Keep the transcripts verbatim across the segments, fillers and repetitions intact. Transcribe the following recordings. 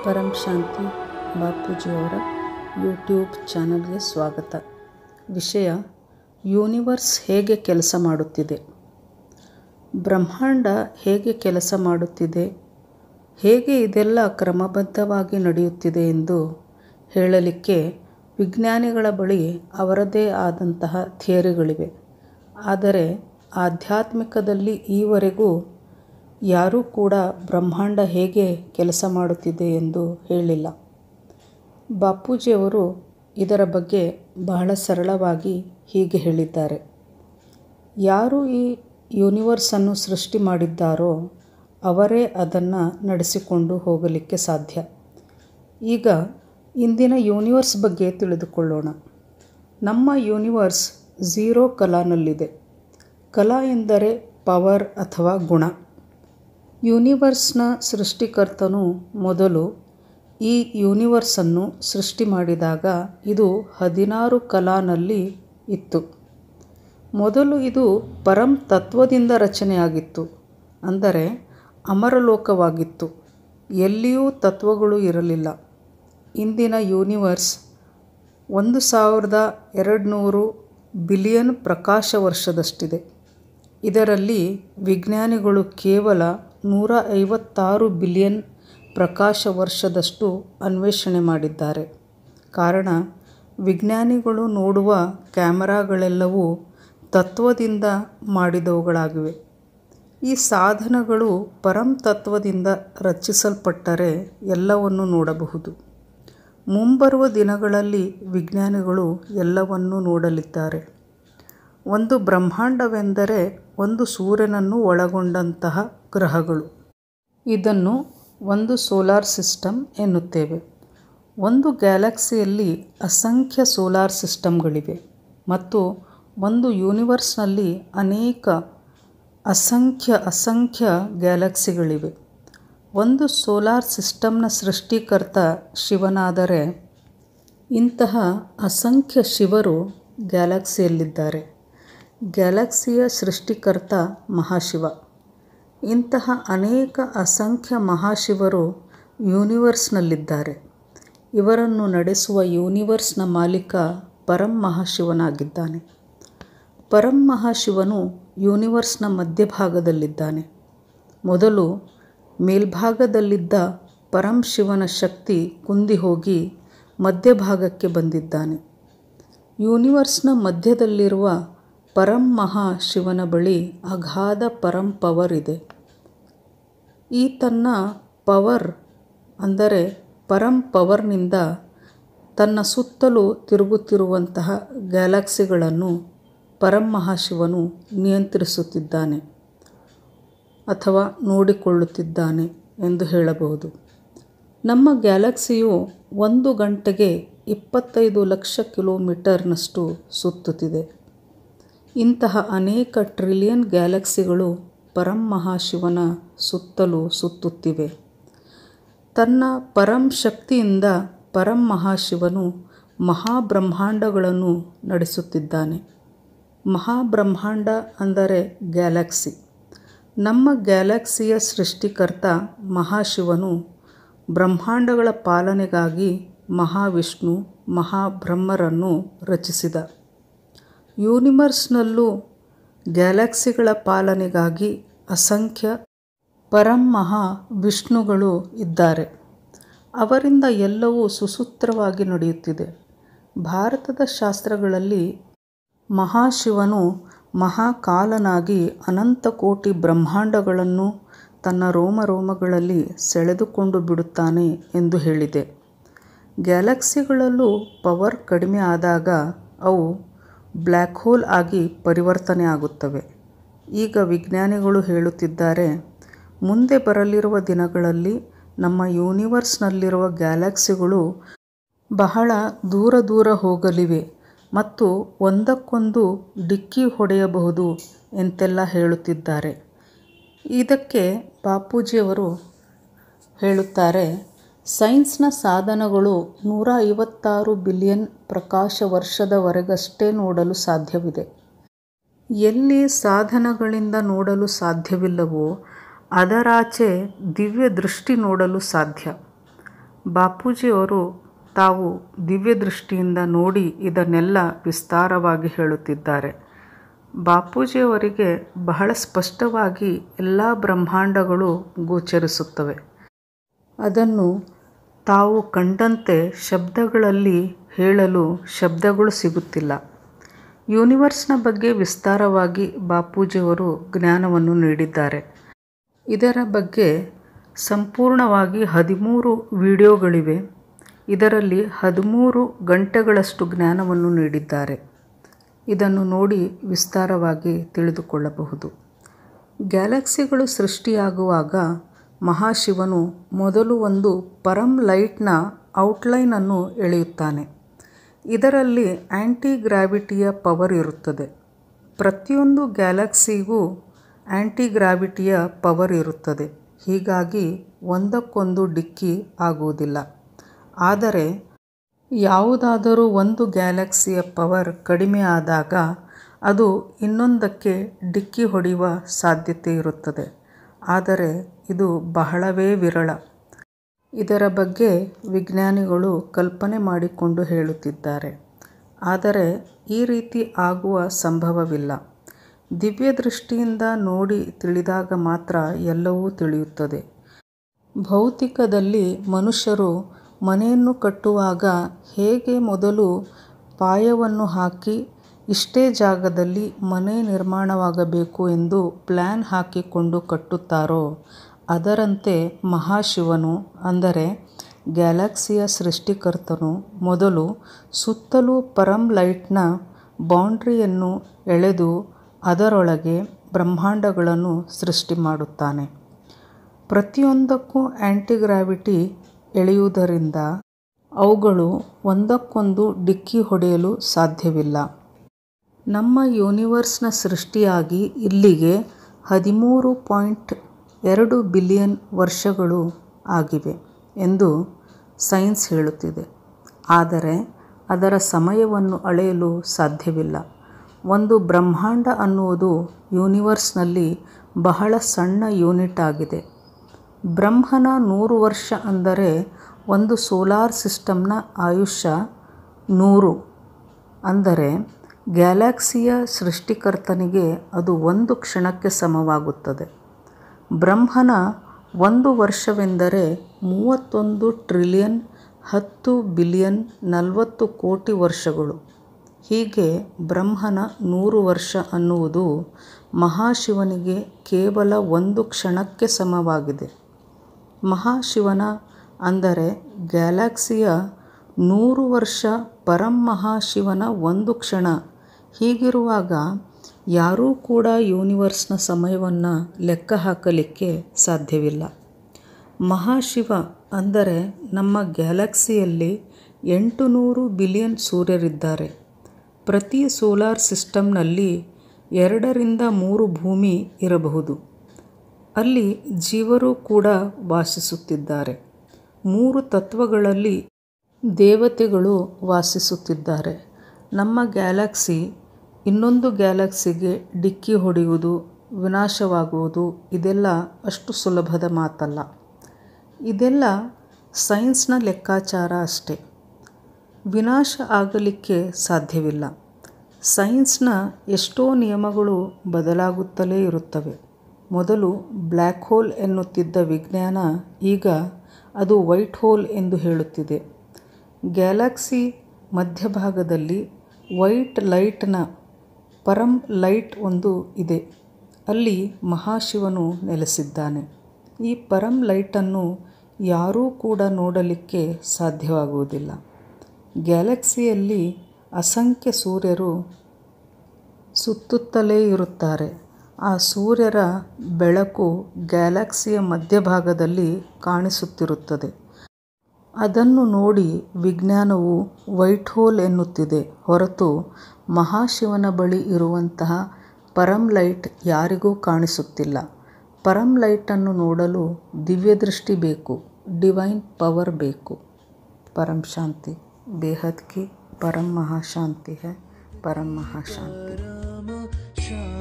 ಪರಮಶಾಂತಿ ಬಾಪೂಜಿಯವರ YouTube ಚಾನಲ್ಗೆ ಸ್ವಾಗತ. ವಿಷಯ ಯೂನಿವರ್ಸ್ ಹೇಗೆ ಕೆಲಸ ಮಾಡುತ್ತಿದೆ, ಬ್ರಹ್ಮಾಂಡ ಹೇಗೆ ಕೆಲಸ ಮಾಡುತ್ತಿದೆ, ಹೇಗೆ ಇದೆಲ್ಲ ಕ್ರಮಬದ್ಧವಾಗಿ ನಡೆಯುತ್ತಿದೆ ಎಂದು ಹೇಳಲಿಕ್ಕೆ ವಿಜ್ಞಾನಿಗಳ ಬಳಿ ಅವರದೇ ಆದಂತಹ ಥಿಯರಿಗಳಿವೆ. ಆದರೆ ಆಧ್ಯಾತ್ಮಿಕದಲ್ಲಿ ಈವರೆಗೂ ಯಾರೂ ಕೂಡ ಬ್ರಹ್ಮಾಂಡ ಹೇಗೆ ಕೆಲಸ ಮಾಡುತ್ತಿದೆ ಎಂದು ಹೇಳಿಲ್ಲ. ಬಾಪೂಜಿಯವರು ಇದರ ಬಗ್ಗೆ ಬಹಳ ಸರಳವಾಗಿ ಹೀಗೆ ಹೇಳಿದ್ದಾರೆ. ಯಾರು ಈ ಯೂನಿವರ್ಸನ್ನು ಸೃಷ್ಟಿ ಮಾಡಿದ್ದಾರೋ ಅವರೇ ಅದನ್ನು ನಡೆಸಿಕೊಂಡು ಹೋಗಲಿಕ್ಕೆ ಸಾಧ್ಯ. ಈಗ ಇಂದಿನ ಯೂನಿವರ್ಸ್ ಬಗ್ಗೆ ತಿಳಿದುಕೊಳ್ಳೋಣ. ನಮ್ಮ ಯೂನಿವರ್ಸ್ ಝೀರೋ ಕಲಾನಲ್ಲಿದೆ. ಕಲಾ ಎಂದರೆ ಪವರ್ ಅಥವಾ ಗುಣ. ಯೂನಿವರ್ಸ್ನ ಸೃಷ್ಟಿಕರ್ತನು ಮೊದಲು ಈ ಯೂನಿವರ್ಸನ್ನು ಸೃಷ್ಟಿ ಮಾಡಿದಾಗ ಇದು ಹದಿನಾರು ಕಲಾನಲ್ಲಿ ಇತ್ತು. ಮೊದಲು ಇದು ಪರಂ ತತ್ವದಿಂದ ರಚನೆಯಾಗಿತ್ತು, ಅಂದರೆ ಅಮರಲೋಕವಾಗಿತ್ತು. ಎಲ್ಲಿಯೂ ತತ್ವಗಳು ಇರಲಿಲ್ಲ. ಇಂದಿನ ಯೂನಿವರ್ಸ್ ಒಂದು ಸಾವಿರದ ಎರಡು ನೂರು ಬಿಲಿಯನ್ ಪ್ರಕಾಶ ವರ್ಷದಷ್ಟಿದೆ. ಇದರಲ್ಲಿ ವಿಜ್ಞಾನಿಗಳು ಕೇವಲ ನೂರ ಐವತ್ತಾರು ಬಿಲಿಯನ್ ಪ್ರಕಾಶ ವರ್ಷದಷ್ಟು ಅನ್ವೇಷಣೆ ಮಾಡಿದ್ದಾರೆ. ಕಾರಣ, ವಿಜ್ಞಾನಿಗಳು ನೋಡುವ ಕ್ಯಾಮರಾಗಳೆಲ್ಲವೂ ತತ್ವದಿಂದ ಮಾಡಿದವುಗಳಾಗಿವೆ. ಈ ಸಾಧನಗಳು ಪರಂ ತತ್ವದಿಂದ ರಚಿಸಲ್ಪಟ್ಟರೆ ಎಲ್ಲವನ್ನೂ ನೋಡಬಹುದು. ಮುಂಬರುವ ದಿನಗಳಲ್ಲಿ ವಿಜ್ಞಾನಿಗಳು ಎಲ್ಲವನ್ನೂ ನೋಡಲಿದ್ದಾರೆ. ಒಂದು ಬ್ರಹ್ಮಾಂಡವೆಂದರೆ ಒಂದು ಸೂರ್ಯನನ್ನು ಒಳಗೊಂಡಂತಹ ಗ್ರಹಗಳು. ಇದನ್ನು ಒಂದು ಸೋಲಾರ್ ಸಿಸ್ಟಮ್ ಎನ್ನುತ್ತೇವೆ. ಒಂದು ಗ್ಯಾಲಕ್ಸಿಯಲ್ಲಿ ಅಸಂಖ್ಯ ಸೋಲಾರ್ ಸಿಸ್ಟಮ್ಗಳಿವೆ ಮತ್ತು ಒಂದು ಯೂನಿವರ್ಸ್ನಲ್ಲಿ ಅನೇಕ ಅಸಂಖ್ಯ ಅಸಂಖ್ಯ ಗ್ಯಾಲಕ್ಸಿಗಳಿವೆ. ಒಂದು ಸೋಲಾರ್ ಸಿಸ್ಟಮ್ನ ಸೃಷ್ಟಿಕರ್ತ ಶಿವನಾದರೆ ಇಂತಹ ಅಸಂಖ್ಯ ಶಿವರು ಗ್ಯಾಲಕ್ಸಿಯಲ್ಲಿದ್ದಾರೆ. ಗ್ಯಾಲಕ್ಸಿಯ ಸೃಷ್ಟಿಕರ್ತ ಮಹಾಶಿವ. ಇಂತಹ ಅನೇಕ ಅಸಂಖ್ಯ ಮಹಾಶಿವರು ಯೂನಿವರ್ಸ್ನಲ್ಲಿದ್ದಾರೆ. ಇವರನ್ನು ನಡೆಸುವ ಯೂನಿವರ್ಸ್ನ ಮಾಲೀಕ ಪರಂ ಮಹಾಶಿವನಾಗಿದ್ದಾನೆ. ಪರಂ ಮಹಾಶಿವನು ಯೂನಿವರ್ಸ್ನ ಮಧ್ಯಭಾಗದಲ್ಲಿದ್ದಾನೆ. ಮೊದಲು ಮೇಲ್ಭಾಗದಲ್ಲಿದ್ದ ಪರಂ ಶಿವನ ಶಕ್ತಿ ಕುಂದಿ ಹೋಗಿ ಮಧ್ಯಭಾಗಕ್ಕೆ ಬಂದಿದ್ದಾನೆ. ಯೂನಿವರ್ಸ್ನ ಮಧ್ಯದಲ್ಲಿರುವ ಪರಂ ಮಹಾಶಿವನ ಬಳಿ ಅಗಾಧ ಪರಂ ಪವರ್ ಇದೆ. ಈ ತನ್ನ ಪವರ್ ಅಂದರೆ ಪರಂ ಪವರ್ನಿಂದ ತನ್ನ ಸುತ್ತಲೂ ತಿರುಗುತ್ತಿರುವಂತಹ ಗ್ಯಾಲಕ್ಸಿಗಳನ್ನು ಪರಂ ಮಹಾಶಿವನು ನಿಯಂತ್ರಿಸುತ್ತಿದ್ದಾನೆ ಅಥವಾ ನೋಡಿಕೊಳ್ಳುತ್ತಿದ್ದಾನೆ ಎಂದು ಹೇಳಬಹುದು. ನಮ್ಮ ಗ್ಯಾಲಕ್ಸಿಯು ಒಂದು ಗಂಟೆಗೆ ಇಪ್ಪತ್ತೈದು ಲಕ್ಷ ಕಿಲೋಮೀಟರ್ನಷ್ಟು ಸುತ್ತುತ್ತಿದೆ. ಇಂತಹ ಅನೇಕ ಟ್ರಿಲಿಯನ್ ಗ್ಯಾಲಕ್ಸಿಗಳು ಪರಂ ಮಹಾಶಿವನ ಸುತ್ತಲೂ ಸುತ್ತುತ್ತಿವೆ. ತನ್ನ ಪರಂ ಶಕ್ತಿಯಿಂದ ಪರಂ ಮಹಾಶಿವನು ಮಹಾಬ್ರಹ್ಮಾಂಡಗಳನ್ನು ನಡೆಸುತ್ತಿದ್ದಾನೆ. ಮಹಾಬ್ರಹ್ಮಾಂಡ ಅಂದರೆ ಗ್ಯಾಲಕ್ಸಿ. ನಮ್ಮ ಗ್ಯಾಲಕ್ಸಿಯ ಸೃಷ್ಟಿಕರ್ತ ಮಹಾಶಿವನು ಬ್ರಹ್ಮಾಂಡಗಳ ಪಾಲನೆಗಾಗಿ ಮಹಾವಿಷ್ಣು ಮಹಾಬ್ರಹ್ಮರನ್ನು ರಚಿಸಿದ. ಯೂನಿವರ್ಸ್ನಲ್ಲೂ ಗ್ಯಾಲಕ್ಸಿಗಳ ಪಾಲನೆಗಾಗಿ ಅಸಂಖ್ಯ ಪರಂ ಮಹಾ ವಿಷ್ಣುಗಳು ಇದ್ದಾರೆ. ಅವರಿಂದ ಎಲ್ಲವೂ ಸುಸೂತ್ರವಾಗಿ ನಡೆಯುತ್ತಿದೆ. ಭಾರತದ ಶಾಸ್ತ್ರಗಳಲ್ಲಿ ಮಹಾಶಿವನು ಮಹಾಕಾಲನಾಗಿ ಅನಂತ ಕೋಟಿ ಬ್ರಹ್ಮಾಂಡಗಳನ್ನು ತನ್ನ ರೋಮರೋಮಗಳಲ್ಲಿ ಸೆಳೆದುಕೊಂಡು ಬಿಡುತ್ತಾನೆ ಎಂದು ಹೇಳಿದೆ. ಗ್ಯಾಲಕ್ಸಿಗಳಲ್ಲೂ ಪವರ್ ಕಡಿಮೆ ಆದಾಗ ಅವು ಬ್ಲ್ಯಾಕ್ ಹೋಲ್ ಆಗಿ ಪರಿವರ್ತನೆ ಆಗುತ್ತವೆ. ಈಗ ವಿಜ್ಞಾನಿಗಳು ಹೇಳುತ್ತಿದ್ದಾರೆ, ಮುಂದೆ ಬರಲಿರುವ ದಿನಗಳಲ್ಲಿ ನಮ್ಮ ಯೂನಿವರ್ಸ್ನಲ್ಲಿರುವ ಗ್ಯಾಲಕ್ಸಿಗಳು ಬಹಳ ದೂರ ದೂರ ಹೋಗಲಿವೆ ಮತ್ತು ಒಂದಕ್ಕೊಂದು ಡಿಕ್ಕಿ ಹೊಡೆಯಬಹುದು ಎಂತೆಲ್ಲ ಹೇಳುತ್ತಿದ್ದಾರೆ. ಇದಕ್ಕೆ ಬಾಪೂಜಿಯವರು ಹೇಳುತ್ತಾರೆ, ಸೈನ್ಸ್ನ ಸಾಧನಗಳು ನೂರ ಐವತ್ತಾರು ಬಿಲಿಯನ್ ಪ್ರಕಾಶ ವರ್ಷದವರೆಗಷ್ಟೇ ನೋಡಲು ಸಾಧ್ಯವಿದೆ. ಎಲ್ಲಿ ಸಾಧನಗಳಿಂದ ನೋಡಲು ಸಾಧ್ಯವಿಲ್ಲವೋ ಅದರಾಚೆ ದಿವ್ಯ ದೃಷ್ಟಿ ನೋಡಲು ಸಾಧ್ಯ. ಬಾಪೂಜಿಯವರು ತಾವು ದಿವ್ಯ ದೃಷ್ಟಿಯಿಂದ ನೋಡಿ ಇದನ್ನೆಲ್ಲ ವಿಸ್ತಾರವಾಗಿ ಹೇಳುತ್ತಿದ್ದಾರೆ. ಬಾಪೂಜಿಯವರಿಗೆ ಬಹಳ ಸ್ಪಷ್ಟವಾಗಿ ಎಲ್ಲ ಬ್ರಹ್ಮಾಂಡಗಳು ಗೋಚರಿಸುತ್ತವೆ. ಅದನ್ನು ತಾವು ಕಂಡಂತೆ ಶಬ್ದಗಳಲ್ಲಿ ಹೇಳಲು ಶಬ್ದಗಳು ಸಿಗುತ್ತಿಲ್ಲ. ಯೂನಿವರ್ಸ್ನ ಬಗ್ಗೆ ವಿಸ್ತಾರವಾಗಿ ಬಾಪೂಜಿಯವರು ಜ್ಞಾನವನ್ನು ನೀಡಿದ್ದಾರೆ. ಇದರ ಬಗ್ಗೆ ಸಂಪೂರ್ಣವಾಗಿ ಹದಿಮೂರು ವಿಡಿಯೋಗಳಿವೆ. ಇದರಲ್ಲಿ ಹದಿಮೂರು ಗಂಟೆಗಳಷ್ಟು ಜ್ಞಾನವನ್ನು ನೀಡಿದ್ದಾರೆ. ಇದನ್ನು ನೋಡಿ ವಿಸ್ತಾರವಾಗಿ ತಿಳಿದುಕೊಳ್ಳಬಹುದು. ಗ್ಯಾಲಕ್ಸಿಗಳು ಸೃಷ್ಟಿಯಾಗುವಾಗ ಮಹಾಶಿವನು ಮೊದಲು ಒಂದು ಪರಂ ಲೈಟ್ನ ಔಟ್ಲೈನನ್ನು ಎಳೆಯುತ್ತಾನೆ. ಇದರಲ್ಲಿ ಆ್ಯಂಟಿ ಗ್ರಾವಿಟಿಯ ಪವರ್ ಇರುತ್ತದೆ. ಪ್ರತಿಯೊಂದು ಗ್ಯಾಲಕ್ಸಿಗೂ ಆ್ಯಂಟಿ ಗ್ರಾವಿಟಿಯ ಪವರ್ ಇರುತ್ತದೆ. ಹೀಗಾಗಿ ಒಂದಕ್ಕೊಂದು ಡಿಕ್ಕಿ ಆಗುವುದಿಲ್ಲ. ಆದರೆ ಯಾವುದಾದರೂ ಒಂದು ಗ್ಯಾಲಕ್ಸಿಯ ಪವರ್ ಕಡಿಮೆ ಆದಾಗ ಅದು ಇನ್ನೊಂದಕ್ಕೆ ಡಿಕ್ಕಿ ಹೊಡೆಯುವ ಸಾಧ್ಯತೆ ಇರುತ್ತದೆ. ಆದರೆ ಇದು ಬಹಳವೇ ವಿರಳ. ಇದರ ಬಗ್ಗೆ ವಿಜ್ಞಾನಿಗಳು ಕಲ್ಪನೆ ಮಾಡಿಕೊಂಡು ಹೇಳುತ್ತಿದ್ದಾರೆ. ಆದರೆ ಈ ರೀತಿ ಆಗುವ ಸಂಭವವಿಲ್ಲ. ದಿವ್ಯ ದೃಷ್ಟಿಯಿಂದ ನೋಡಿ ತಿಳಿದಾಗ ಮಾತ್ರ ಎಲ್ಲವೂ ತಿಳಿಯುತ್ತದೆ. ಭೌತಿಕದಲ್ಲಿ ಮನುಷ್ಯರು ಮನೆಯನ್ನು ಕಟ್ಟುವಾಗ ಹೇಗೆ ಮೊದಲು ಪಾಯವನ್ನು ಹಾಕಿ ಇಷ್ಟೇ ಜಾಗದಲ್ಲಿ ಮನೆ ನಿರ್ಮಾಣವಾಗಬೇಕು ಎಂದು ಪ್ಲ್ಯಾನ್ ಹಾಕಿಕೊಂಡು ಕಟ್ಟುತ್ತಾರೋ ಅದರಂತೆ ಮಹಾಶಿವನು ಅಂದರೆ ಗ್ಯಾಲಕ್ಸಿಯ ಸೃಷ್ಟಿಕರ್ತನು ಮೊದಲು ಸುತ್ತಲೂ ಪರಂ ಲೈಟ್ನ ಬೌಂಡ್ರಿಯನ್ನು ಎಳೆದು ಅದರೊಳಗೆ ಬ್ರಹ್ಮಾಂಡಗಳನ್ನು ಸೃಷ್ಟಿ ಮಾಡುತ್ತಾನೆ. ಪ್ರತಿಯೊಂದಕ್ಕೂ ಆ್ಯಂಟಿಗ್ರಾವಿಟಿ ಎಳೆಯುವುದರಿಂದ ಅವುಗಳು ಒಂದಕ್ಕೊಂದು ಡಿಕ್ಕಿ ಹೊಡೆಯಲು ಸಾಧ್ಯವಿಲ್ಲ. ನಮ್ಮ ಯೂನಿವರ್ಸ್ನ ಸೃಷ್ಟಿಯಾಗಿ ಇಲ್ಲಿಗೆ ಹದಿಮೂರು ಪಾಯಿಂಟ್ ಎರಡು ಬಿಲಿಯನ್ ವರ್ಷಗಳು ಆಗಿವೆ ಎಂದು ಸೈನ್ಸ್ ಹೇಳುತ್ತಿದೆ. ಆದರೆ ಅದರ ಸಮಯವನ್ನು ಅಳೆಯಲು ಸಾಧ್ಯವಿಲ್ಲ. ಒಂದು ಬ್ರಹ್ಮಾಂಡ ಅನ್ನುವುದು ಯೂನಿವರ್ಸ್ನಲ್ಲಿ ಬಹಳ ಸಣ್ಣ ಯೂನಿಟ್ ಆಗಿದೆ. ಬ್ರಹ್ಮನ ನೂರು ವರ್ಷ ಅಂದರೆ ಒಂದು ಸೋಲಾರ್ ಸಿಸ್ಟಮ್ನ ಆಯುಷ್ಯ ನೂರು. ಅಂದರೆ ಗ್ಯಾಲಕ್ಸಿಯ ಸೃಷ್ಟಿಕರ್ತನಿಗೆ ಅದು ಒಂದು ಕ್ಷಣಕ್ಕೆ ಸಮವಾಗುತ್ತದೆ. ಬ್ರಹ್ಮನ ಒಂದು ವರ್ಷವೆಂದರೆ ಮೂವತ್ತೊಂದು ಟ್ರಿಲಿಯನ್ ಹತ್ತು ಬಿಲಿಯನ್ ನಲವತ್ತು ಕೋಟಿ ವರ್ಷಗಳು. ಹೀಗೆ ಬ್ರಹ್ಮನ ನೂರು ವರ್ಷ ಅನ್ನುವುದು ಮಹಾಶಿವನಿಗೆ ಕೇವಲ ಒಂದು ಕ್ಷಣಕ್ಕೆ ಸಮವಾಗಿದೆ. ಮಹಾಶಿವನ ಅಂದರೆ ಗ್ಯಾಲಕ್ಸಿಯ ನೂರು ವರ್ಷ ಪರಂ ಮಹಾಶಿವನ ಒಂದು ಕ್ಷಣ. ಹೀಗಿರುವಾಗ ಯಾರೂ ಕೂಡ ಯೂನಿವರ್ಸ್ನ ಸಮಯವನ್ನು ಲೆಕ್ಕ ಹಾಕಲಿಕ್ಕೆ ಸಾಧ್ಯವಿಲ್ಲ. ಮಹಾಶಿವ ಅಂದರೆ ನಮ್ಮ ಗ್ಯಾಲಕ್ಸಿಯಲ್ಲಿ ಎಂಟು ನೂರು ಬಿಲಿಯನ್ ಸೂರ್ಯರಿದ್ದಾರೆ. ಪ್ರತಿ ಸೋಲಾರ್ ಸಿಸ್ಟಮ್ನಲ್ಲಿ ಎರಡರಿಂದ ಮೂರು ಭೂಮಿ ಇರಬಹುದು. ಅಲ್ಲಿ ಜೀವರು ಕೂಡ ವಾಸಿಸುತ್ತಿದ್ದಾರೆ. ಮೂರು ತತ್ವಗಳಲ್ಲಿ ದೇವತೆಗಳು ವಾಸಿಸುತ್ತಿದ್ದಾರೆ. ನಮ್ಮ ಗ್ಯಾಲಕ್ಸಿ ಇನ್ನೊಂದು ಗ್ಯಾಲಕ್ಸಿಗೆ ಡಿಕ್ಕಿ ಹೊಡೆಯುವುದು, ವಿನಾಶವಾಗುವುದು ಇದೆಲ್ಲ ಅಷ್ಟು ಸುಲಭದ ಮಾತಲ್ಲ. ಇದೆಲ್ಲ ಸೈನ್ಸ್ನ ಲೆಕ್ಕಾಚಾರ ಅಷ್ಟೇ. ವಿನಾಶ ಆಗಲಿಕ್ಕೆ ಸಾಧ್ಯವಿಲ್ಲ. ಸೈನ್ಸ್ನ ಎಷ್ಟೋ ನಿಯಮಗಳು ಬದಲಾಗುತ್ತಲೇ ಇರುತ್ತವೆ. ಮೊದಲು ಬ್ಲ್ಯಾಕ್ ಹೋಲ್ ಎನ್ನುತ್ತಿದ್ದ ವಿಜ್ಞಾನ ಈಗ ಅದು ವೈಟ್ ಹೋಲ್ ಎಂದು ಹೇಳುತ್ತಿದೆ. ಗ್ಯಾಲಕ್ಸಿ ಮಧ್ಯಭಾಗದಲ್ಲಿ ವೈಟ್ ಲೈಟ್ನ ಪರಂ ಲೈಟ್ ಒಂದು ಇದೆ. ಅಲ್ಲಿ ಮಹಾಶಿವನು ನೆಲೆಸಿದ್ದಾನೆ. ಈ ಪರಂ ಲೈಟನ್ನು ಯಾರೂ ಕೂಡ ನೋಡಲಿಕ್ಕೆ ಸಾಧ್ಯವಾಗುವುದಿಲ್ಲ. ಗ್ಯಾಲಕ್ಸಿಯಲ್ಲಿ ಅಸಂಖ್ಯ ಸೂರ್ಯರು ಸುತ್ತುತ್ತಲೇ ಇರುತ್ತಾರೆ. ಆ ಸೂರ್ಯರ ಬೆಳಕು ಗ್ಯಾಲಕ್ಸಿಯ ಮಧ್ಯಭಾಗದಲ್ಲಿ ಕಾಣಿಸುತ್ತಿರುತ್ತದೆ. ಅದನ್ನು ನೋಡಿ ವಿಜ್ಞಾನವು ವೈಟ್ ಹೋಲ್ ಎನ್ನುತ್ತಿದೆ ಹೊರತು ಮಹಾಶಿವನ ಬಳಿ ಇರುವಂತಹ ಪರಂ ಲೈಟ್ ಯಾರಿಗೂ ಕಾಣಿಸುತ್ತಿಲ್ಲ. ಪರಂ ಲೈಟನ್ನು ನೋಡಲು ದಿವ್ಯದೃಷ್ಟಿ ಬೇಕು, ಡಿವೈನ್ ಪವರ್ ಬೇಕು. परम शांति बेहद की परम महाशांति है. परम महाशांति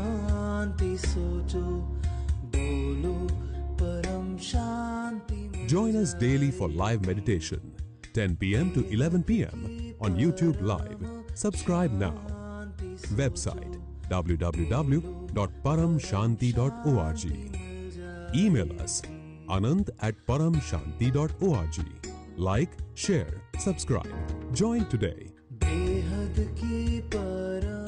शांति सोचो बोलो परम शांति. Join us daily for live meditation, ten p m to eleven p m on YouTube Live. Subscribe now. Website w w w dot paramshanti dot org. Email us anant at paramshanti dot org. Like, share, subscribe. Join today.